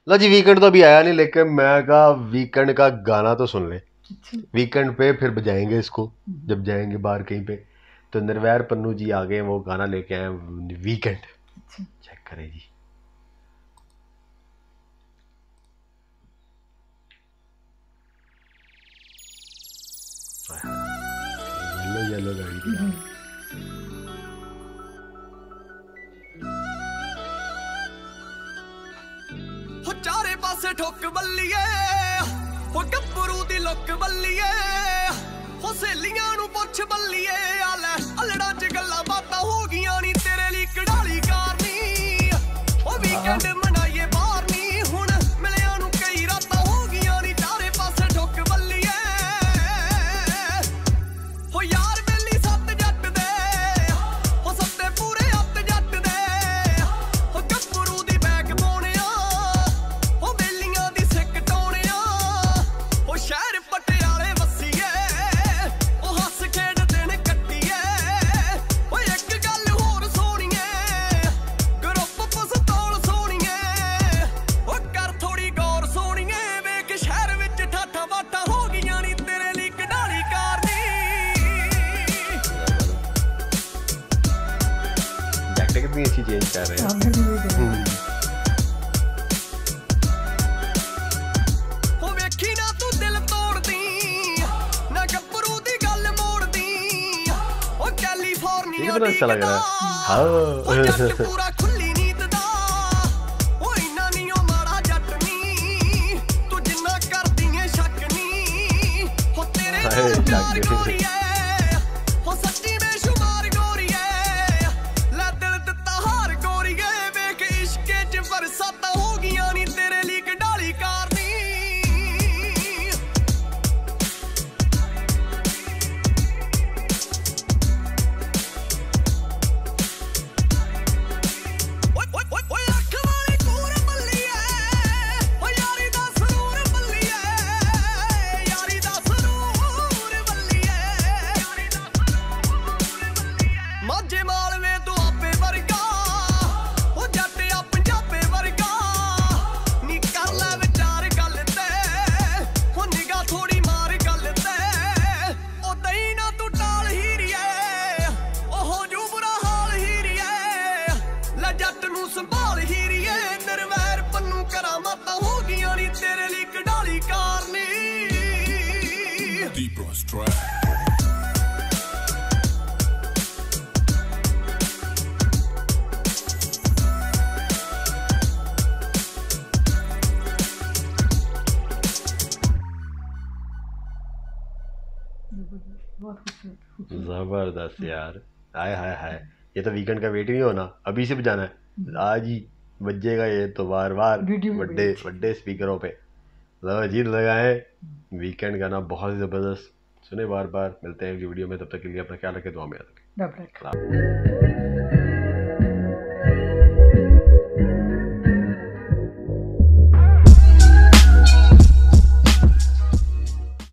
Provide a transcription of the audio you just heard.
लो जी, weekend तो अभी आया नहीं, लेकिन मैं कहा वीकेंड का गाना तो सुन ले। वीकेंड पे फिर बजाएंगे इसको जब जाएंगे बाहर कहीं पे। तो निर्वैर पन्नू जी आ गए, वो गाना लेके आए वीकेंड, चेक करें जी। येलो येलो गाड़ी दिखा। हो चारे पासे ठोक बल्लीए, हो गब्बरू दी लुक बल्लीए, हो सहेलियां नू पुछ बल्लीए, आले अलड़ा च गल्लां बातां हो गईयां नी तेरे लिए कड़ाली कारनी। हो वीकेंड मनाइए बाहर नी, हुण मिलियां नू कई रातां हो गईयां नी, चारे पासे ठोक बल्लीए। हो यार बेली सत्त जट दे, हो सत्ते पूरे हत्थ जट दे, हो गब्बरू दी बैग पाउणिया, हो बेलियां दी सिक टोणिया, हो शहर पटियाले वसीए, हो हस खेड दिन कट्टीए। हो एक गल होर सोणीए, ग्रुप पस्तौल सोणीए, हो कर थोड़ी गौर सोणीए, वेख शहर विच ठाठा बाठा हो गईयां नी तेरे लिए कढाली कारनी। जैकेट कितनी अच्छी चेंज कर रहे हैं। हो वेखी ना तू दिल तोड़दी, ना गब्बरू दी गल मोड़दी, हो कैलिफोर्निया कितना अच्छा लग रहा है। हाँ जट पूरा खुली नींद दा, हो इन्ना नी ओ माड़ा जट नी, तू जिन्ना करदी ऐ शक नी, हो तेरे नाल प्यार गोरीए, हो सच्ची बेशुमार गोरीए, लै दिल दित्ता हार गोरीए, वेख इश्के च बरसातां हो गईयां नी तेरे लिए कढाली कारनी। ਓਏ ਅੱਖ ਵਾਲੀ ਕੂਰ ਬੱਲੀਏ, ਓ ਯਾਰੀ ਦਾ ਸਰੂਰ ਬੱਲੀਏ, ਯਾਰੀ ਦਾ ਸਰੂਰ ਬੱਲੀਏ, ਯਾਰੀ ਦਾ ਸਰੂਰ ਬੱਲੀਏ। ਮਾਝੇ ਮਾਲਵੇ ਤੋਂ ਆਪੇ ਵਰਗਾ, ਓ ਜੱਟ ਆ ਪੰਜਾਬੇ ਵਰਗਾ, ਨੀ ਕਰ ਲੈ ਵਿਚਾਰ ਗੱਲ ਤੇ, ਹੋ ਨਿਗਾਹ ਥੋੜੀ ਮਾਰ ਗੱਲ ਤੇ, ਓ ਦਈ ਨਾ ਤੂੰ ਟਾਲ ਹੀਰੀਏ, ਓ ਹੋ ਜੂ ਬੁਰਾ ਹਾਲ ਹੀਰੀਏ, ਲੈ ਜੱਟ ਨੂੰ ਸੰਭਾਲ ਹੀਰੀਏ, ਨਿਰਵੈਰ ਪੰਨੂ ਕਰਾਮਾਤਾਂ ਹੋ ਗਈਆਂ ਨੀ ਤੇਰੇ ਲਈ ਕਢਾਲੀ ਕਾਰਨੀ। जबरदस्त यार। हाय हाय हाय, ये तो वीकेंड का वेट ही नहीं होना, अभी से बजाना है, आज ही बजेगा ये तो बार बार बड़े बड़े स्पीकरों पे। लो जी लगाए वीकेंड गाना, बहुत ही जबरदस्त सुने बार बार। मिलते हैं अगली वीडियो में, तब तक के लिए अपना ख्याल रखें, दुआ में याद रखें।